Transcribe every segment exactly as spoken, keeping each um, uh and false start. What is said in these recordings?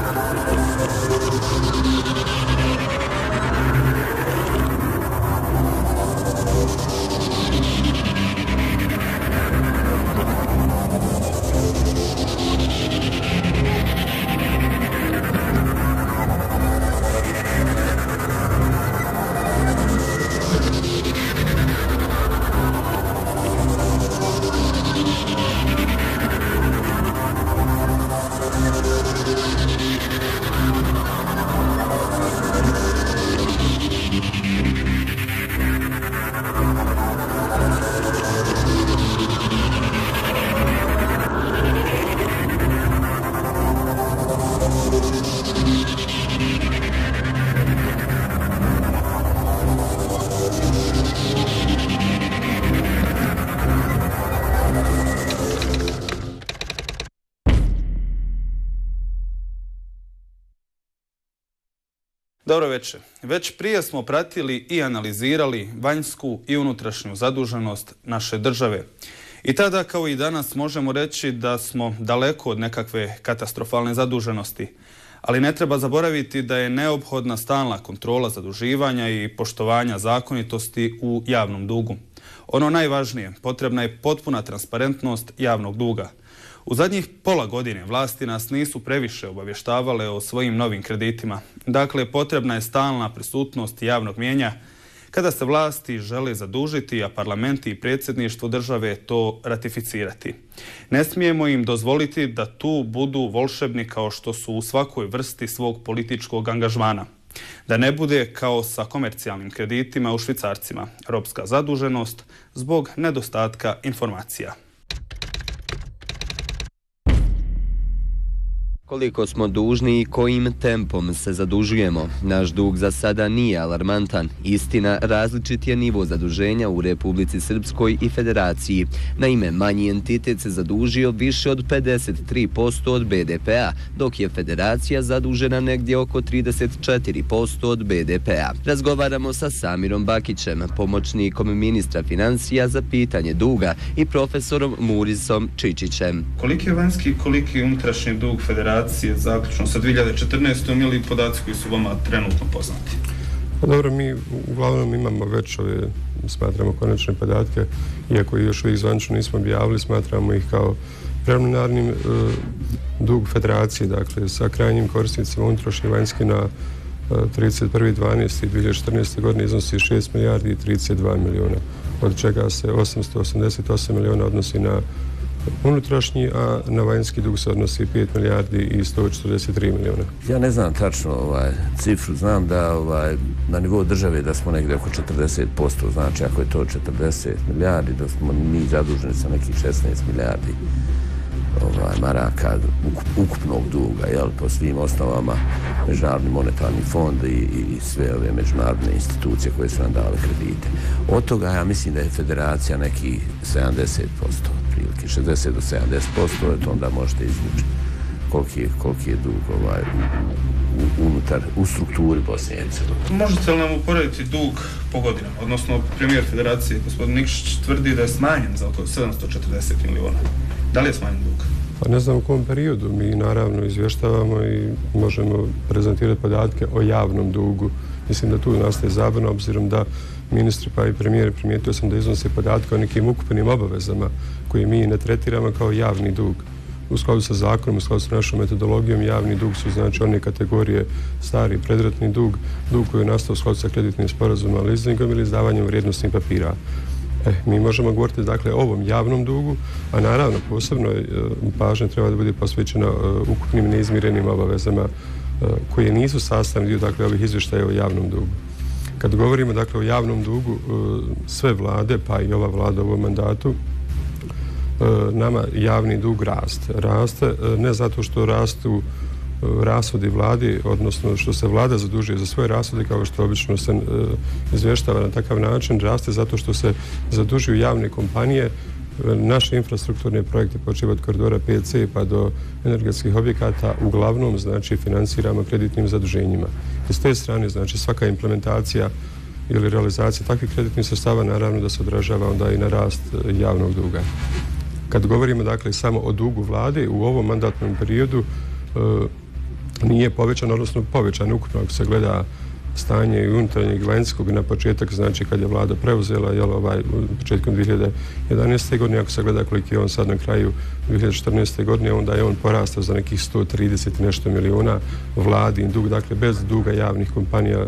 Dobro večer. Već prije smo pratili i analizirali vanjsku i unutrašnju zaduženost naše države. I tada, kao i danas, možemo reći da smo daleko od nekakve katastrofalne zaduženosti. Ali ne treba zaboraviti da je neophodna stalna kontrola zaduživanja i poštovanja zakonitosti u javnom dugu. Ono najvažnije, potrebna je potpuna transparentnost javnog duga. U zadnjih pola godine vlasti nas nisu previše obavještavale o svojim novim kreditima. Dakle, potrebna je stalna prisutnost javnog mnijenja kada se vlasti žele zadužiti, a parlamenti i predsjedništvo države to ratificirati. Ne smijemo im dozvoliti da tu budu volšebni kao što su u svakoj vrsti svog političkog angažmana. Da ne bude kao sa komercijalnim kreditima u švicarcima, ropska zaduženost zbog nedostatka informacija. Koliko smo dužni i kojim tempom se zadužujemo? Naš dug za sada nije alarmantan. Istina, različit je nivo zaduženja u Republici Srpskoj i Federaciji. Naime, manji entitet se zadužio više od pedeset tri posto od be de pe a, dok je Federacija zadužena negdje oko trideset četiri posto od be de pe a. Razgovaramo sa Samirom Bakićem, pomoćnikom ministra financija za pitanje duga, i profesorom Murisom Čičićem. Koliki je vanjski i koliki je unutrašnji dug Federacije zaključno sa dvije hiljade četrnaestom ili podaci koji su vama trenutno poznati? Pa dobro, mi uglavnom imamo već ove, smatramo, konačne podatke, iako još uvijek zvanično nismo objavili, smatramo ih kao preliminarnim e, dug Federacije, dakle sa krajnjim korisnicima unutrašnji vanjski na e, trideset prvi dvanaesti dvije hiljade četrnaeste. godine iznosi šest milijardi i trideset dva milijuna, od čega se osamsto osamdeset osam milijuna odnosi na unutrašnji, a na vanjski dug se odnosi pet milijardi i sto četrdeset tri milijuna. Ja ne znam tačno ovaj, cifru, znam da ovaj, na nivou države da smo negdje oko četrdeset posto, znači ako je to četrdeset milijardi, da smo mi zaduženi sa nekih šesnaest milijardi ovaj, maraka ukupnog duga, jel, po svim osnovama, Međunarodni monetarni fond i, i, i sve ove međunarodne institucije koje su nam dale kredite. Od toga ja mislim da je Federacija neki sedamdeset posto, prilike šezdeset do sedamdeset posto, to onda možete izvući koliki je, koliki je dug ovaj, u, u, unutar, u strukturi Bosne i Hercegovine. Možete li nam uporediti dug po godinama? Odnosno, premijer Federacije, gospodin Nikšić, tvrdi da je smanjen za oko sedamsto četrdeset milijuna. Da li je smanjen dug? Pa ne znam u kom periodu. Mi naravno izvještavamo i možemo prezentirati podatke o javnom dugu. Mislim da tu nastaje zabuna, obzirom da ministri pa i premijer primijetio sam da iznose podatke o nekim ukupnim obavezama koje mi ne tretiramo kao javni dug. U skladu sa zakonom, u skladu sa našom metodologijom, javni dug su znači one kategorije stari predratni dug, dug koji je nastao u skladu sa kreditnim sporazumom, leasingom ili izdavanjem vrijednosnih papira. E, mi možemo govoriti dakle o ovom javnom dugu, a naravno posebno e, pažnja treba da bude posvećena e, ukupnim neizmirenim obavezama e, koje nisu sastavni dio dakle ovih izvještaja o javnom dugu. Kad govorimo dakle o javnom dugu, e, sve vlade, pa i ova vlada u ovom mandatu, e, nama javni dug raste. Raste e, ne zato što rastu rashodi vladi, odnosno što se vlada zadužuje za svoje rashode, kao što obično se e, izvještava na takav način, raste zato što se zadužuju javne kompanije. Naše infrastrukturne projekte, počev od koridora pet ce pa do energetskih objekata, uglavnom znači financiramo kreditnim zaduženjima. I s te strane znači svaka implementacija ili realizacija takvih kreditnih sredstava naravno da se odražava onda i na rast javnog duga. Kad govorimo dakle samo o dugu vlade u ovom mandatnom periodu, e, nije povećan, odnosno povećan ukupno ako se gleda stanje i unutarnjeg i vanjskog na početak, znači kad je vlada preuzela, jel, ovaj, početkom dvije hiljade jedanaeste. godine, ako se gleda koliko je on sad na kraju dvije hiljade četrnaeste. godine, onda je on porastao za nekih sto trideset nešto milijuna vladin dug, dakle bez duga javnih kompanija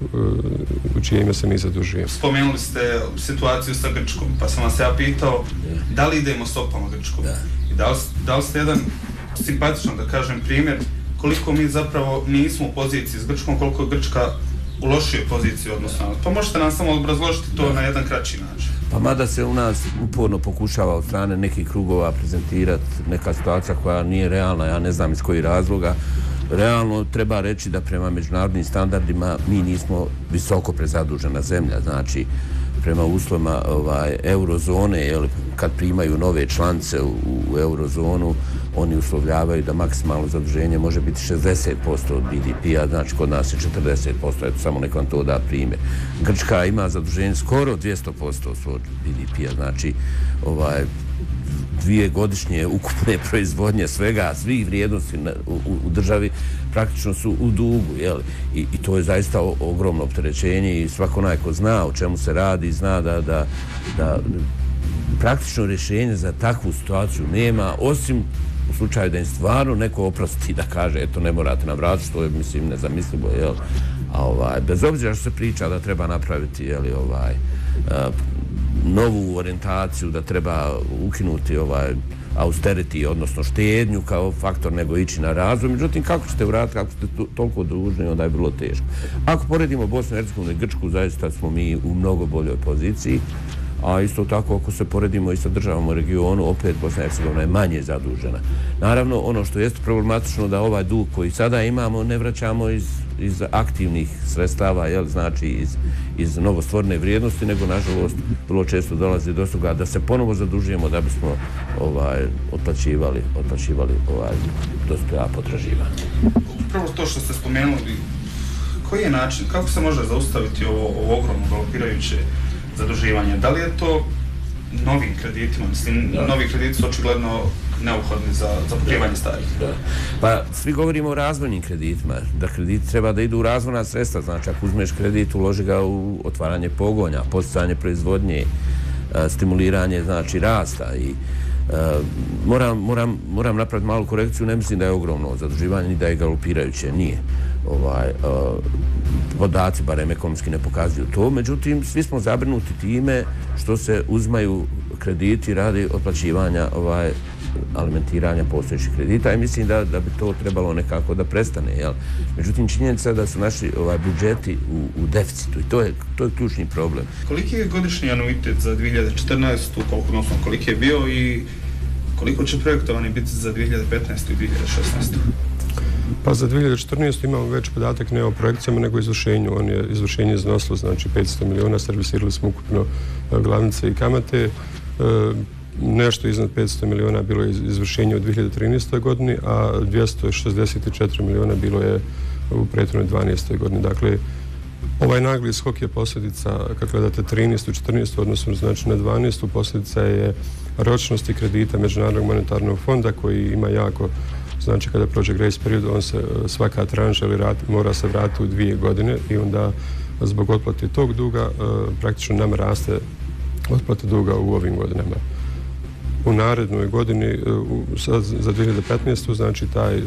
u čije ime se mi zadužujemo. Spomenuli ste situaciju sa Grčkom, pa sam vas ja pitao da li idemo stopama Grčkom. I da li, da li ste jedan simpatičan, da kažem, primjer koliko mi zapravo nismo u poziciji s Grčkom, koliko je Grčka u lošoj poziciji odnosno. Pa možete nam samo obrazložiti to na jedan kraći način. Pa mada se u nas uporno pokušava od strane nekih krugova prezentirati neka situacija koja nije realna, ja ne znam iz kojih razloga. Realno treba reći da prema međunarodnim standardima mi nismo visoko prezadužena zemlja, znači prema uslovima ovaj, eurozone, jel, kad primaju nove članice u, u eurozonu, oni uslovljavaju da maksimalno zaduženje može biti šezdeset posto od B D P-a, znači kod nas je četrdeset posto, eto samo nek vam to da primjer. Grčka ima zaduženje skoro dvjesto posto svog B D P-a, znači ovaj, dvije godišnje ukupne proizvodnje svega, svih vrijednosti na, u, u državi praktično su u dugu, jel? I, i to je zaista o, ogromno opterećenje i svako onaj ko zna o čemu se radi, zna da, da, da praktično rješenje za takvu situaciju nema, osim u slučaju da im stvarno neko oprosti da kaže eto ne morate nam vratiti, što je mislim nezamislivo, jel? A ovaj, bez obzira što se priča da treba napraviti, jel, ovaj, a, novu orijentaciju, da treba ukinuti ovaj austerity, odnosno štednju kao faktor, nego ići na razvoj. Međutim, kako ćete vratiti, kako ste toliko dužni, onda je vrlo teško. Ako poredimo Bosnu i Hercegovinu i Grčku, zaista smo mi u mnogo boljoj poziciji, a isto tako ako se poredimo i sa državama u regionu, opet Bosna i Hercegovina je manje zadužena. Naravno, ono što jest problematično da ovaj dug koji sada imamo ne vraćamo iz, iz aktivnih sredstava, jel, znači iz, iz novostvorene vrijednosti, nego nažalost vrlo često dolazi do toga da se ponovo zadužujemo da bismo ovaj, otplaćivali, otplaćivali ovaj, dospjela potraživanja. Upravo to što ste spomenuli, koji je način, kako se može zaustaviti ovo, ovo ogromno galopirajuće zaduživanje? Da li je to novim kreditima? Mislim, da. Novi krediti su očigledno neophodni za, za pokrivanje starih. Da. Pa svi govorimo o razvojnim kreditima, da krediti treba da idu u razvojna sredstva, znači ako uzmeš kredit, uloži ga u otvaranje pogonja, podsticanje proizvodnje, stimuliranje, znači rasta i Uh, moram, moram, moram napraviti malu korekciju, ne mislim da je ogromno zaduživanje ni da je galopirajuće, nije. Ovaj, uh, podaci, barem ekonomski, ne pokazuju to, međutim, svi smo zabrinuti time što se uzmaju krediti radi otplaćivanja ovaj, alimentiranja postojećih kredita i mislim da, da bi to trebalo nekako da prestane. Jel? Međutim, činjenica da su naši ovaj, budžeti u, u deficitu i to je, to je ključni problem. Koliki je godišnji anuitet za dvije hiljade četrnaestu, koliko, odnosno koliki je bio i koliko će projektovani biti za dvije hiljade petnaestu i dvije hiljade šesnaestu? Pa za dvije hiljade četrnaestu imamo već podatak ne o projekcijama nego o izvršenju. On je izvršenje iznosilo znači petsto milijuna, servisirali smo ukupno glavnice i kamate. E, nešto iznad petsto milijuna bilo je izvršenje u dvije hiljade trinaestoj. godini, a dvjesto šezdeset četiri milijuna bilo je u prethodnoj dvanaestoj. godini. Dakle, ovaj nagli skok je posljedica, kad gledate trinaestu, četrnaestu, odnosno znači na dvanaestu, posljedica je ročnosti kredita Međunarodnog monetarnog fonda koji ima jako, znači kada prođe grace period, on se svaka tranža ili rat, mora se vratiti u dvije godine i onda zbog otplate tog duga praktično nam raste otplata duga u ovim godinama. U narednoj godini, za dvije hiljade petnaestu, znači taj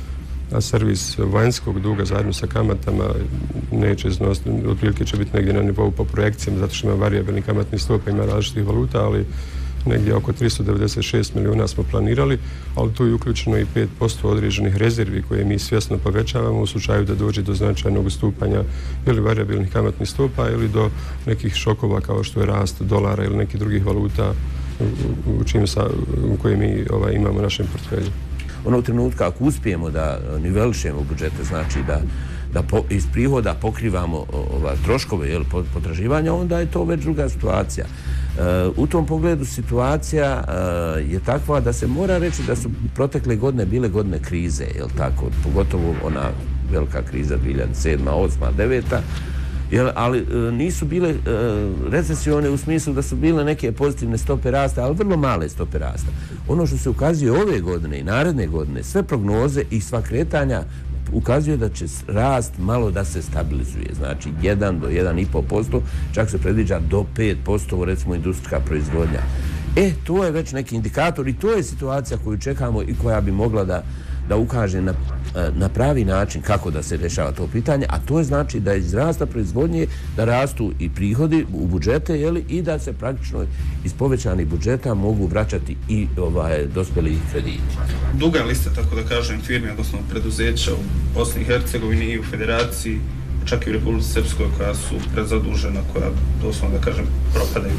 servis vanjskog duga zajedno sa kamatama neće iznositi, otprilike će biti negdje na nivou po projekcijama, zato što ima varijabilni kamatni stopa, ima različitih valuta, ali negdje oko tristo devedeset šest milijuna smo planirali, ali tu je uključeno i pet posto određenih rezervi koje mi svjesno povećavamo u slučaju da dođe do značajnog ustupanja ili varijabilnih kamatnih stopa ili do nekih šokova kao što je rast dolara ili nekih drugih valuta u, u, čim sa, u koje mi ovaj, imamo u našem portfelju. Onog trenutka ako uspijemo da nivelišemo budžete, znači da, da po, iz prihoda pokrivamo ova, troškove jel, potraživanja, onda je to već druga situacija. E, u tom pogledu situacija e, je takva da se mora reći da su protekle godine bile godine krize, jel tako, pogotovo ona velika kriza dvije hiljade sedma, osma, deveta, Jel, ali e, nisu bile e, recesione u smislu da su bile neke pozitivne stope rasta, ali vrlo male stope rasta. Ono što se ukazuje ove godine i naredne godine, sve prognoze i sva kretanja ukazuje da će rast malo da se stabilizuje. Znači jedan do jedan i pol posto, čak se predviđa do pet posto recimo industrijska proizvodnja. E, to je već neki indikator i to je situacija koju čekamo i koja bi mogla da, da ukaže na, na pravi način kako da se rješava to pitanje, a to je znači da iz rasta proizvodnje da rastu i prihodi u budžete, jeli, i da se praktično iz povećanih budžeta mogu vraćati i ovaj, dospjeli krediti. Duga je lista, tako da kažem, firmi, odnosno preduzeća u Bosni i Hercegovini i u Federaciji, čak i u Republici Srpskoj, koja su prezadužena, koja doslovno, da kažem, propadaju.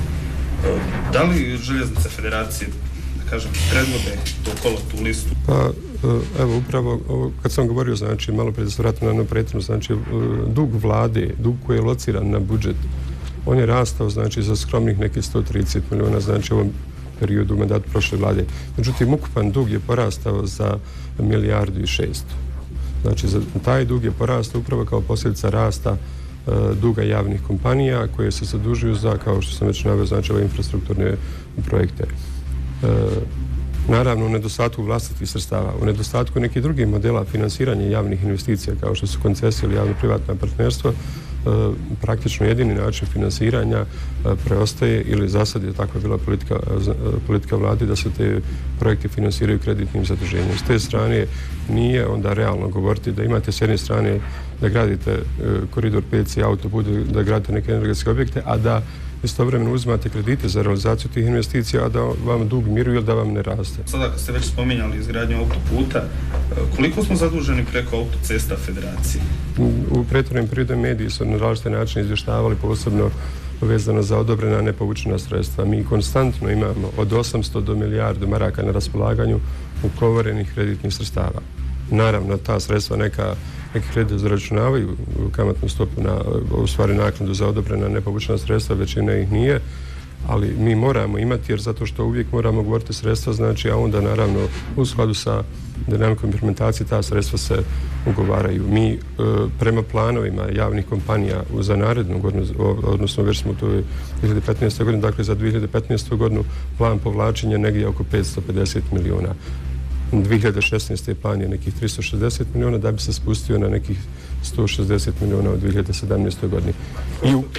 Da li željeznice Federacije, da kažem, predvode to kolo, tu listu? Pa, evo, upravo, kad sam govorio, znači, malo prije da se vratim na jednu prethodnu, znači, dug vlade, dug koji je lociran na budžet, on je rastao, znači, za skromnih nekih sto trideset miliona, znači, u ovom periodu mandata prošle vlade. Međutim, ukupan dug je porastao za milijardu i šesto. Znači, za taj dug je porastao upravo kao posljedica rasta duga javnih kompanija koje se zadužuju za, kao što sam već naveo, znači ove infrastrukturne projekte. E, naravno, u nedostatku vlastitih sredstava, u nedostatku nekih drugih modela finansiranja javnih investicija, kao što su koncesije ili javno-privatna partnerstva, e, praktično jedini način finansiranja e, preostaje, ili za sad je takva bila politika, politika vlade, da se te projekte finansiraju kreditnim zaduženjem. S te strane nije onda realno govoriti da imate s jedne strane da gradite e, koridor pet C autoput, da gradite neke energetske objekte, a da istovremeno uzimate kredite za realizaciju tih investicija, a da vam dug miruje ili da vam ne raste. Sada kad ste već spominjali izgradnju autoputa, koliko smo zaduženi preko autocesta Federacije? U, u prethodnim periodu mediji su na različite načine izvještavali, posebno vezano za odobrena nepovučena sredstva. Mi konstantno imamo od osamsto do milijardu maraka na raspolaganju ugovorenih kreditnih sredstava. Naravno, ta sredstva neka neki kredit zaračunavaju kamatnu stopu, na, u stvari naknadu za odobrena nepovučena sredstva, većina ih nije, ali mi moramo imati, jer zato što uvijek moramo govoriti sredstva, znači, a onda naravno u skladu sa dinamikom implementacije ta sredstva se ugovaraju. Mi e, prema planovima javnih kompanija za narednu godinu, odnosno već smo u dvije hiljade petnaeste. godini, dakle za dvije hiljade petnaestu. godinu plan povlačenja negdje oko petsto pedeset miliona. dvije hiljade šesnaeste. plan je nekih tristo šezdeset miliona, da bi se spustio na nekih sto šezdeset miliona u dvije hiljade sedamnaestoj. godini. I u,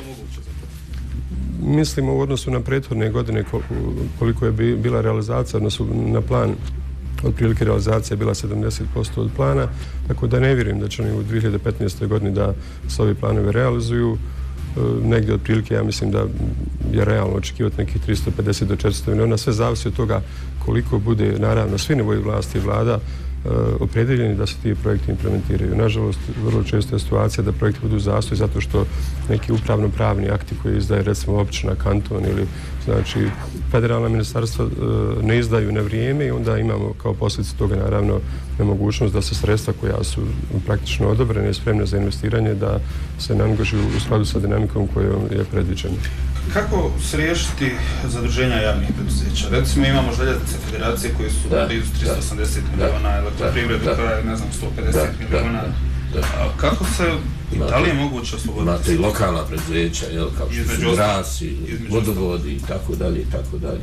mislimo u odnosu na prethodne godine koliko je bila realizacija, odnosno na plan, otprilike realizacija je bila sedamdeset posto od plana, tako da ne vjerujem da će oni u dvije hiljade petnaestoj. godini da se ovi planovi realizuju. Negdje otprilike, ja mislim da je realno očekivati nekih tristo pedeset do četiristo miliona. Sve zavisi od toga koliko bude, naravno, svi nivoji vlasti i vlada uh, opredeljeni da se ti projekti implementiraju. Nažalost, vrlo često je situacija da projekti budu zastoj zato što neki upravno-pravni akti koji izdaje, recimo, općina, kanton ili, znači, federalna ministarstva uh, ne izdaju na vrijeme i onda imamo kao posljedicu toga, naravno, nemogućnost da se sredstva koja su praktično odobrene i spremne za investiranje da se ne angažuju u skladu sa dinamikom kojom je predviđeno. Kako se riješiti zaduženja javnih preduzeća? Recimo, imamo željeznice Federacije koje su blizu tristo osamdeset miliona, elektroprivredu koja je, ne znam, sto pedeset miliona. Kako se, da li je moguće osloboditi? Imate i lokalna preduzeća, jel, kao što su grasi, vodovodi i tako dalje i tako dalje.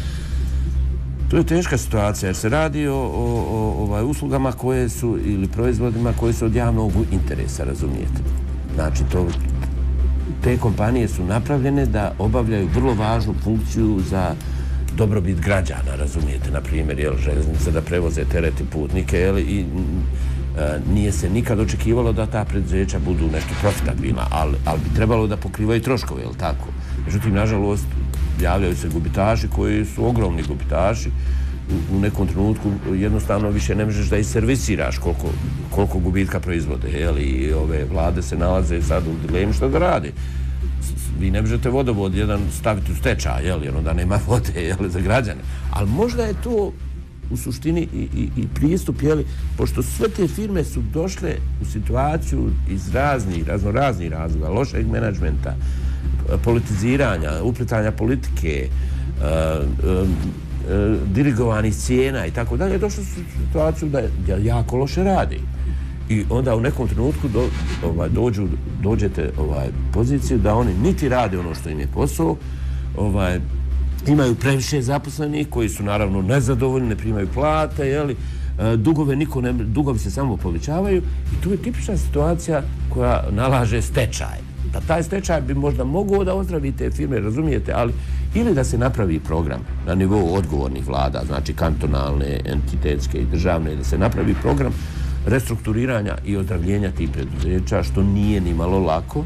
To je teška situacija jer se radi o, o, o ovaj, uslugama koje su ili proizvodima koji su od javnog interesa, razumijete. Znači, to, te kompanije su napravljene da obavljaju vrlo važnu funkciju za dobrobit građana, razumijete, na primjer, jel, željeznice da prevoze tereti putnike, jel, i e, nije se nikad očekivalo da ta preduzeća budu nešto profitabilna, ali, ali bi trebalo da pokrivaju troškove, jel tako? Međutim, nažalost, javljaju se gubitaši koji su ogromni gubitaši. U, u nekom trenutku jednostavno više ne možeš da ih servisiraš koliko, koliko gubitka proizvode, jel, i ove vlade se nalaze sad u dilemi što da rade. Vi ne možete vodovod jedan staviti u stečaj, jel, jer onda nema vode, jel, za građane. Ali možda je to u suštini i, i, i pristup, jel, pošto sve te firme su došle u situaciju iz raznih, raznoraznih razloga, lošeg menadžmenta, politiziranja, uplitanja politike, uh, um, uh, dirigovanih cijena i tako dalje, došli su u situaciju da jako loše radi. I onda u nekom trenutku do, ovaj, dođu, dođete ovaj, poziciju da oni niti rade ono što im je posao, ovaj, imaju previše zaposlenih koji su naravno nezadovoljni, ne primaju plate, jeli, dugove, niko ne, dugovi se samo povećavaju i tu je tipična situacija koja nalaže stečaj. Da taj stečaj bi možda mogao da ozdravi te firme, razumijete, ali ili da se napravi program na nivou odgovornih vlada, znači kantonalne, entitetske i državne, da se napravi program restrukturiranja i ozdravljenja tih preduzeća, što nije ni malo lako,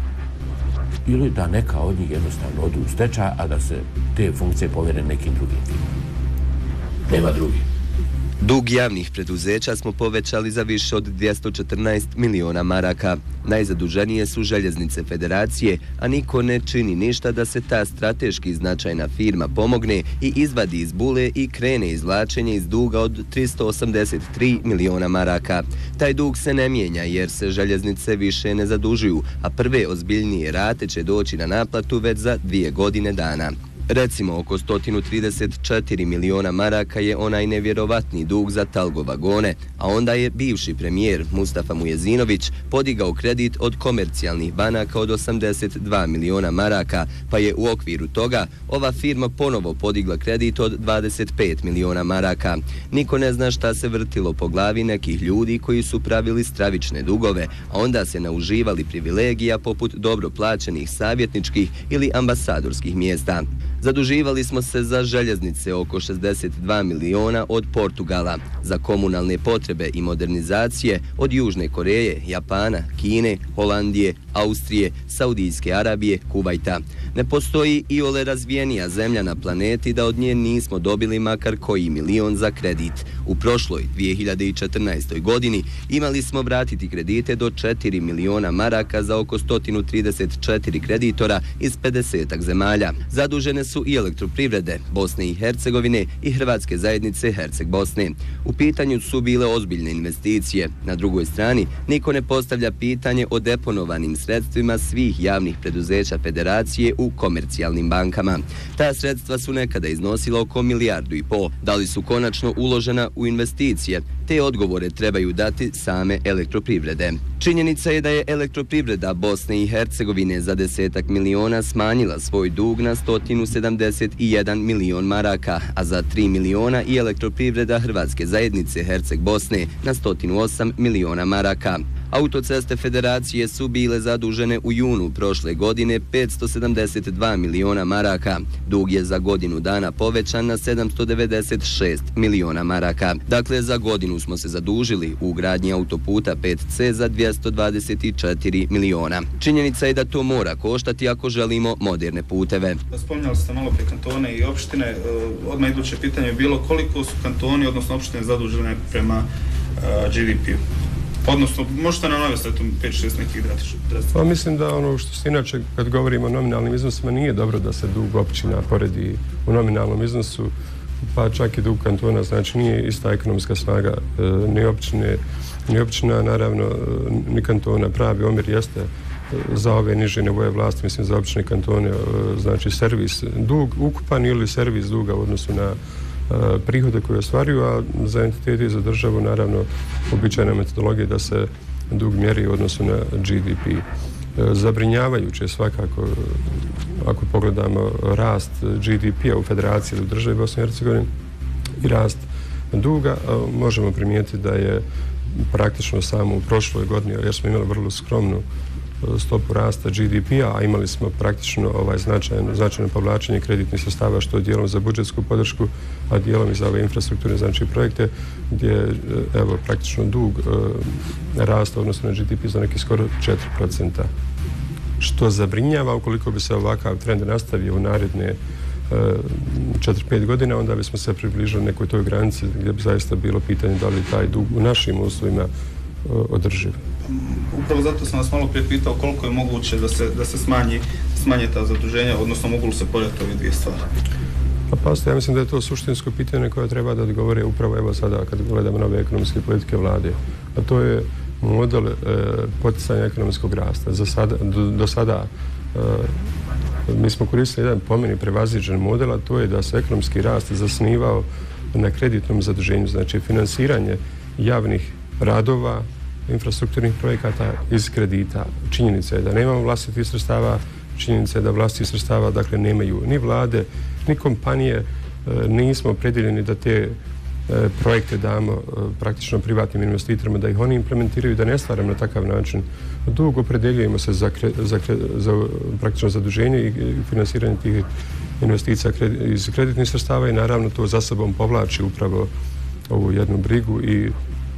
ili da neka od njih jednostavno odu u stečaj, a da se te funkcije povjere nekim drugim firmama. Nema drugih. Dug javnih preduzeća smo povećali za više od dvjesto četrnaest miliona maraka. Najzaduženije su Željeznice Federacije, a niko ne čini ništa da se ta strateški značajna firma pomogne i izvadi iz bule i krene izvlačenje iz duga od tristo osamdeset tri miliona maraka. Taj dug se ne mijenja jer se željeznice više ne zadužuju, a prve ozbiljnije rate će doći na naplatu već za dvije godine dana. Recimo, oko sto trideset četiri miliona maraka je onaj nevjerovatni dug za Talgo vagone, a onda je bivši premijer Mustafa Mujezinović podigao kredit od komercijalnih banaka od osamdeset dva miliona maraka, pa je u okviru toga ova firma ponovo podigla kredit od dvadeset pet miliona maraka. Niko ne zna šta se vrtilo po glavi nekih ljudi koji su pravili stravične dugove, a onda se nauživali privilegija poput dobro plaćenih savjetničkih ili ambasadorskih mjesta. Zaduživali smo se za željeznice oko šezdeset dva miliona od Portugala, za komunalne potrebe i modernizacije od Južne Koreje, Japana, Kine, Holandije, Austrije, Saudijske Arabije, Kuvajta. Ne postoji iole razvijenija zemlja na planeti da od nje nismo dobili makar koji milion za kredit. U prošloj dvije hiljade četrnaestoj godini imali smo vratiti kredite do četiri miliona maraka za oko sto trideset četiri kreditora iz pedesetak zemalja. Zadužene su i elektroprivrede Bosne i Hercegovine i Hrvatske zajednice Herceg Bosne. U pitanju su bile ozbiljne investicije. Na drugoj strani, niko ne postavlja pitanje o deponovanim sredstvima svih javnih preduzeća federacije u komercijalnim bankama. Ta sredstva su nekada iznosila oko milijardu i pol. Da li su konačno uložena u investicije? Te odgovore trebaju dati same elektroprivrede. Činjenica je da je elektroprivreda Bosne i Hercegovine za desetak miliona smanjila svoj dug na sto sedamdeset jedan milion maraka, a za tri miliona i elektroprivreda Hrvatske zajednice Herceg Bosne na sto osam miliona maraka. Autoceste Federacije su bile zadužene u junu prošle godine petsto sedamdeset dva miliona maraka. Dug je za godinu dana povećan na sedamsto devedeset šest miliona maraka. Dakle, za godinu smo se zadužili u gradnji autoputa pet ce za dvjesto dvadeset četiri miliona. Činjenica je da to mora koštati ako želimo moderne puteve. Spominjali ste malo prije kantone i opštine. Odmah iduće pitanje je bilo koliko su kantoni, odnosno opštine, zadužene prema G D P-u. Odnosno, možete nam navesti pet šest nekih drastičnih? Pa mislim da ono što se inače, kad govorimo o nominalnim iznosima, nije dobro da se dug općina poredi u nominalnom iznosu, pa čak i dug kantona, znači nije ista ekonomska snaga e, ni općine, ni općina, naravno, ni kantona. Pravi omjer jeste za ove niže nivoje vlasti, mislim za općine kantone, e, znači servis dug, ukupan ili servis duga u odnosu na prihode koje ostvaruju, a za entitete i za državu naravno običajna metodologija da se dug mjeri u odnosu na G D P. Zabrinjavajuće je svakako, ako pogledamo rast G D P-a u Federaciji ili u državi Bosne i Hercegovine i rast duga, možemo primijetiti da je praktično samo u prošloj godini, jer smo imali vrlo skromnu stopu rasta G D P-a, a imali smo praktično ovaj značajno, značajno povlačenje kreditnih sredstava, što je dijelom za budžetsku podršku, a dijelom i za ove infrastrukturne znači projekte, gdje evo praktično dug e, rasta odnosno na G D P za neki skoro četiri procenta. Što zabrinjava, ukoliko bi se ovakav trend nastavio u naredne četiri pet godina, onda bismo se približili nekoj toj granici gdje bi zaista bilo pitanje da li taj dug u našim uslovima održiv. Upravo zato sam vas malo prije pitao koliko je moguće da se, da se smanji, smanje ta zaduženja, odnosno mogu li se porediti ove dvije stvari? Pa pasite, ja mislim da je to suštinsko pitanje koje treba da odgovore upravo evo sada kad gledamo nove ekonomske politike vlade. A to je model e, poticanja ekonomskog rasta. Za sada, do, do sada e, mi smo koristili jedan po meni prevaziđen model, a to je da se ekonomski rast zasnivao na kreditnom zaduženju, znači finansiranje javnih radova, infrastrukturnih projekata iz kredita. Činjenica je da nemamo vlastitih sredstava, činjenica je da vlastitih sredstava dakle nemaju ni vlade, ni kompanije, nismo opredjeljeni da te projekte damo praktično privatnim investitorima, da ih oni implementiraju, da ne stvaramo na takav način dug, opredeljujemo se za, za, za praktično zaduženje i finansiranje tih investicija iz kreditnih sredstava i naravno to za sobom povlači upravo ovu jednu brigu i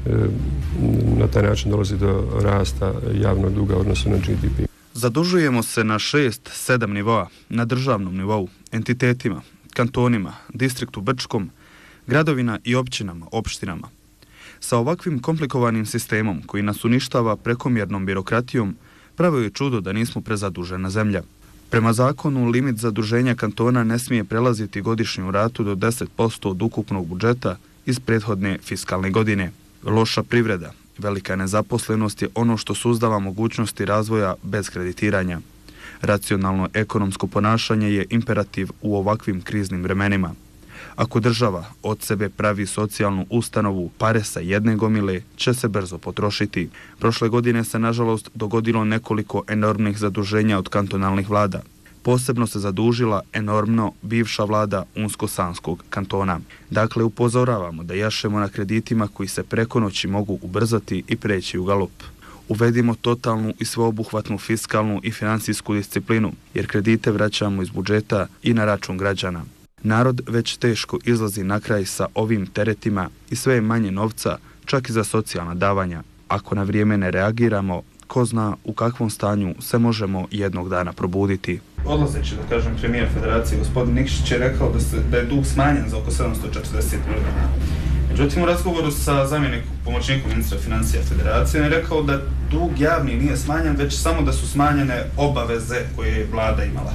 na taj način dolazi do rasta javnog duga u odnosu na G D P. Zadužujemo se na šest, sedam nivoa, na državnom nivou, entitetima, kantonima, distriktu Brčkom, gradovima i općinama, opštinama. Sa ovakvim komplikovanim sistemom koji nas uništava prekomjernom birokratijom, pravo je čudo da nismo prezadužena zemlja. Prema zakonu, limit zaduženja kantona ne smije prelaziti godišnju ratu do deset posto od ukupnog budžeta iz prethodne fiskalne godine. Loša privreda, velika nezaposlenost je ono što suzdava mogućnosti razvoja bez kreditiranja. Racionalno ekonomsko ponašanje je imperativ u ovakvim kriznim vremenima. Ako država od sebe pravi socijalnu ustanovu, pare sa jedne gomile će se brzo potrošiti. Prošle godine se nažalost dogodilo nekoliko enormnih zaduženja od kantonalnih vlada. Posebno se zadužila enormno bivša vlada Unsko-Sanskog kantona. Dakle, upozoravamo da jašemo na kreditima koji se preko noći mogu ubrzati i preći u galop. Uvedimo totalnu i sveobuhvatnu fiskalnu i financijsku disciplinu, jer kredite vraćamo iz budžeta i na račun građana. Narod već teško izlazi na kraj sa ovim teretima i sve je manje novca, čak i za socijalna davanja. Ako na vrijeme ne reagiramo, ko zna u kakvom stanju se možemo jednog dana probuditi. Odlazeći, da kažem, premijer Federacije, gospodin Nikšić je rekao da, se, da je dug smanjen za oko sedamsto četrdeset milijuna. Međutim, u razgovoru sa zamjenikom, pomoćnikom ministra financija Federacije, je rekao da dug javni nije smanjen, već samo da su smanjene obaveze koje je vlada imala.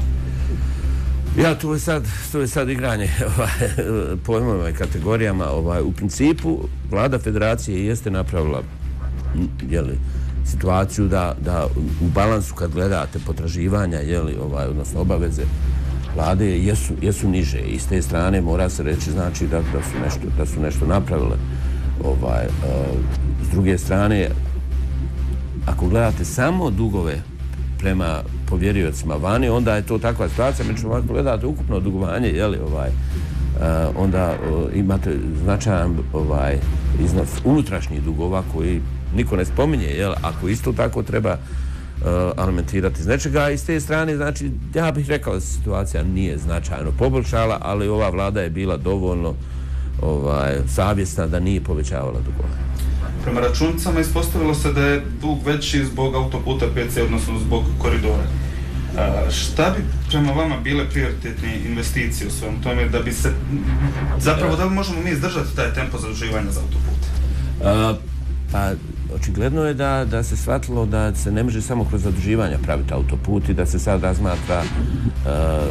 Ja, to je sad, to je sad igranje ovaj, pojmovima i kategorijama. Ovaj, u principu, vlada Federacije jeste napravila jeli, situaciju da, da u balansu kad gledate potraživanja, jeli, ovaj, odnosno obaveze vlade jesu, jesu niže i s te strane mora se reći znači da, da, su, nešto, da su nešto napravile. Ovaj, uh, s druge strane, ako gledate samo dugove prema povjeriocima vani, onda je to takva situacija. Međutim, ako gledate ukupno dugovanje, jeli, ovaj, uh, onda uh, imate značajan ovaj, iznos unutrašnjih dugova koji niko ne spominje, jel, ako isto tako treba uh, alimentirati iz nečega. I s te strane, znači, ja bih rekao da se situacija nije značajno poboljšala, ali ova vlada je bila dovoljno ovaj, savjesna da nije povećavala dugovanje. Prema računicama ispostavilo se da je dug veći zbog autoputa P C, odnosno zbog koridora. A, šta bi prema vama bile prioritetne investicije u svemu tome da bi se, zapravo da li možemo mi izdržati taj tempo zaduživanja za autoput? A, pa, očigledno je da, da se shvatilo da se ne može samo kroz zaduživanja praviti autoput i da se sad razmatra uh,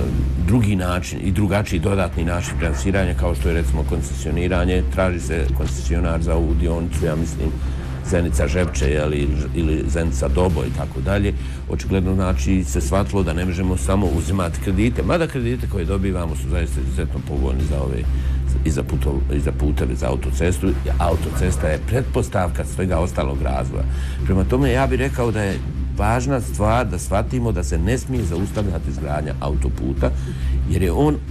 drugi način i drugačiji dodatni način finansiranja kao što je recimo koncesioniranje. Traži se koncesionar za ovu dionicu, ja mislim, Zenica-Žepče ili, ili Zenica-Dobo i tako dalje. Očigledno znači se shvatilo da ne možemo samo uzimati kredite, mada kredite koje dobivamo su zaista izuzetno povoljni za ove i za, putov, i za puteve, za autocestu. Autocesta je pretpostavka svega ostalog razvoja. Prema tome ja bih rekao da je važna stvar da shvatimo da se ne smije zaustavljati izgradnja autoputa, jer je on